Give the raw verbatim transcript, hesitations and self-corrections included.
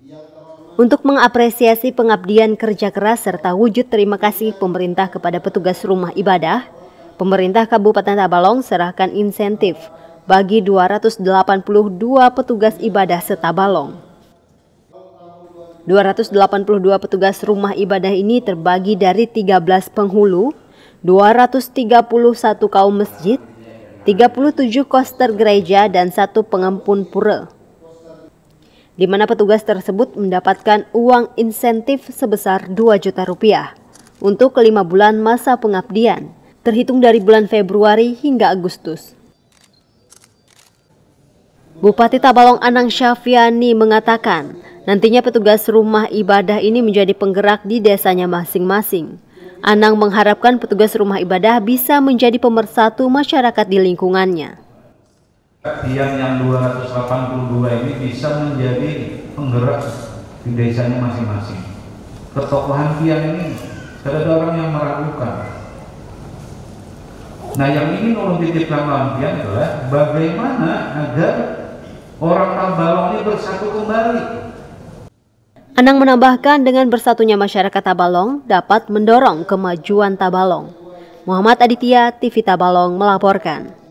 Untuk mengapresiasi pengabdian kerja keras serta wujud terima kasih pemerintah kepada petugas rumah ibadah, pemerintah Kabupaten Tabalong serahkan insentif bagi dua ratus delapan puluh dua petugas ibadah se-Tabalong. dua ratus delapan puluh dua petugas rumah ibadah ini terbagi dari tiga belas penghulu, dua ratus tiga puluh satu kaum masjid, tiga puluh tujuh koster gereja, dan satu pengempun pura, di mana petugas tersebut mendapatkan uang insentif sebesar dua juta rupiah untuk kelima bulan masa pengabdian, terhitung dari bulan Februari hingga Agustus. Bupati Tabalong Anang Syafiani mengatakan, nantinya petugas rumah ibadah ini menjadi penggerak di desanya masing-masing. Anang mengharapkan petugas rumah ibadah bisa menjadi pemersatu masyarakat di lingkungannya. Tiang yang dua ratus delapan puluh dua ini bisa menjadi penggerak di desanya masing-masing. Ketokohan tiang ini ada orang yang meragukan. Nah, yang ingin ulun titipkan dalam tiang adalah bagaimana agar orang Tabalong ini bersatu kembali. Anang menambahkan dengan bersatunya masyarakat Tabalong dapat mendorong kemajuan Tabalong. Muhammad Aditya, T V Tabalong melaporkan.